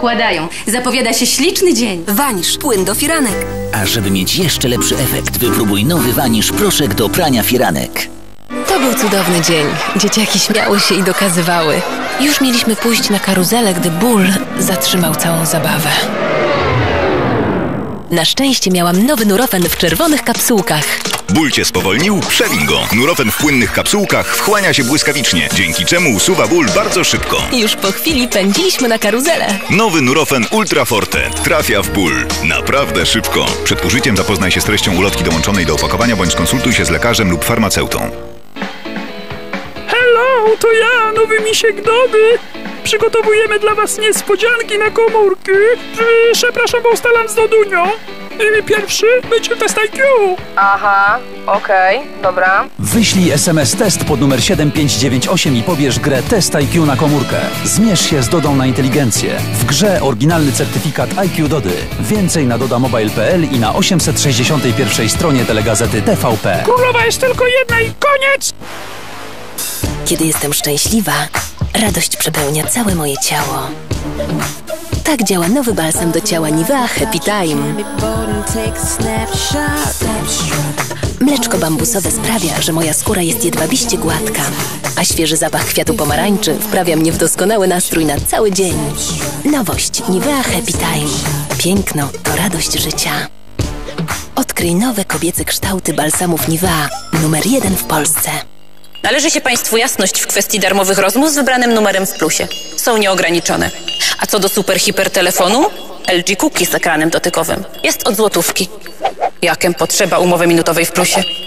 Wkładają. Zapowiada się śliczny dzień. Vanish, płyn do firanek. A żeby mieć jeszcze lepszy efekt, wypróbuj nowy Vanish proszek do prania firanek. To był cudowny dzień. Dzieciaki śmiały się i dokazywały. Już mieliśmy pójść na karuzelę, gdy ból zatrzymał całą zabawę. Na szczęście miałam nowy Nurofen w czerwonych kapsułkach. Ból cię spowolnił? Przewiń go. Nurofen w płynnych kapsułkach wchłania się błyskawicznie, dzięki czemu usuwa ból bardzo szybko. Już po chwili pędziliśmy na karuzelę. Nowy Nurofen Ultra Forte trafia w ból naprawdę szybko. Przed użyciem zapoznaj się z treścią ulotki dołączonej do opakowania bądź skonsultuj się z lekarzem lub farmaceutą. Hello, to ja, nowy misiek Dody. Przygotowujemy dla was niespodzianki na komórki. Przepraszam, bo ustalam z Dodunią. Pierwszy będzie test IQ. Aha, okej, dobra. Wyślij SMS test pod numer 7598 i pobierz grę Test IQ na komórkę. Zmierz się z Dodą na inteligencję. W grze oryginalny certyfikat IQ Dody. Więcej na dodamobile.pl i na 861 stronie telegazety TVP. Królowa jest tylko jedna i koniec! Kiedy jestem szczęśliwa, radość przepełnia całe moje ciało. Tak działa nowy balsam do ciała Nivea Happy Time. Mleczko bambusowe sprawia, że moja skóra jest jedwabiście gładka, a świeży zapach kwiatu pomarańczy wprawia mnie w doskonały nastrój na cały dzień. Nowość Nivea Happy Time. Piękno to radość życia. Odkryj nowe kobiece kształty balsamów Nivea, numer 1 w Polsce. Należy się Państwu jasność w kwestii darmowych rozmów z wybranym numerem w plusie. Są nieograniczone. A co do super-hiper telefonu? LG Cookie z ekranem dotykowym. Jest od złotówki. Jakem potrzeba umowy minutowej w plusie?